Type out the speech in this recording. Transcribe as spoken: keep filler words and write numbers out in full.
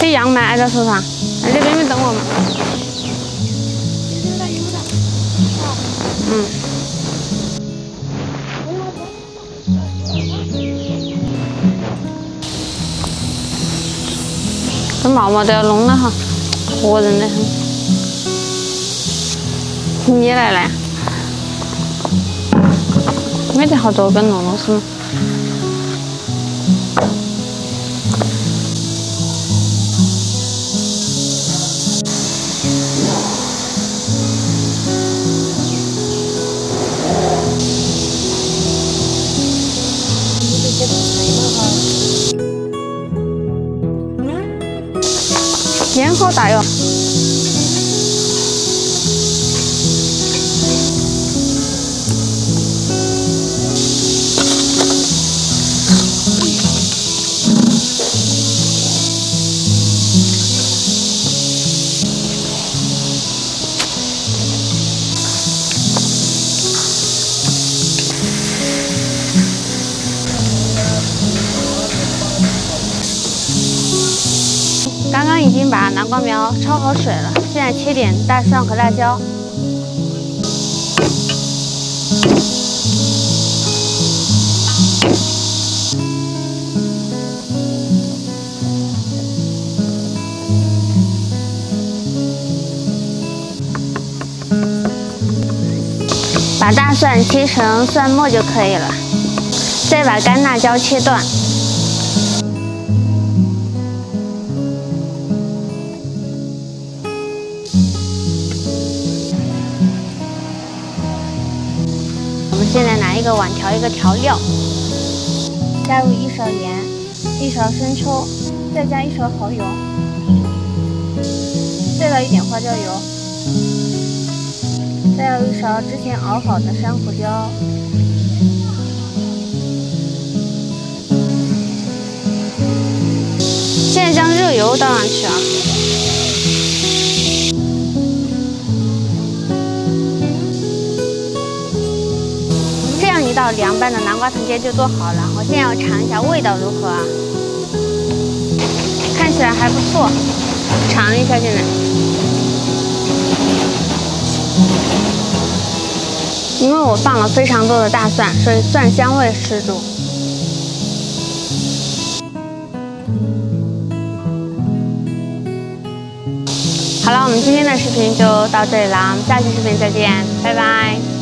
给杨梅挨在手上，在这边没等我们。嗯。这毛毛都要弄了哈，活人的很。你也来了呀？没得好多根弄弄是吗？ 烟好大哟！刚刚已经把南瓜苗焯好水了，现在切点大蒜和辣椒。把大蒜切成蒜末就可以了，再把干辣椒切断。 我们现在拿一个碗调一个调料，加入一勺盐，一勺生抽，再加一勺蚝油，再倒一点花椒油，再要一勺之前熬好的山胡椒，现在将热油倒上去啊。 一道凉拌的南瓜藤煎就做好了，我现在要尝一下味道如何啊？看起来还不错，尝一下现在。因为我放了非常多的大蒜，所以蒜香味十足。好了，我们今天的视频就到这里啦，我们下期视频再见，拜拜。